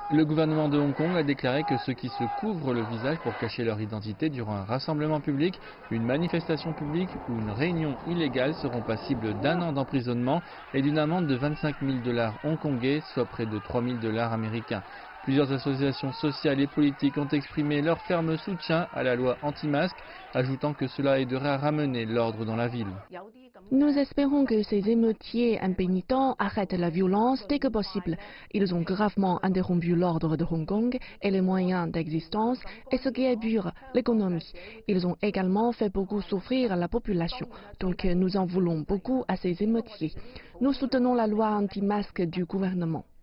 Le gouvernement de Hong Kong a déclaré que ceux qui se couvrent le visage pour cacher leur identité durant un rassemblement public, une manifestation publique ou une réunion illégale seront passibles d'1 an d'emprisonnement et d'une amende de 25 000 $ hongkongais, soit près de 3 000 $ américains. Plusieurs associations sociales et politiques ont exprimé leur ferme soutien à la loi anti-masque, ajoutant que cela aiderait à ramener l'ordre dans la ville. Nous espérons que ces émeutiers impénitents arrêtent la violence dès que possible. Ils ont gravement interrompu l'ordre de Hong Kong et les moyens d'existence, et ce qui est dur, l'économie. Ils ont également fait beaucoup souffrir la population, donc nous en voulons beaucoup à ces émeutiers. Nous soutenons la loi anti-masque du gouvernement.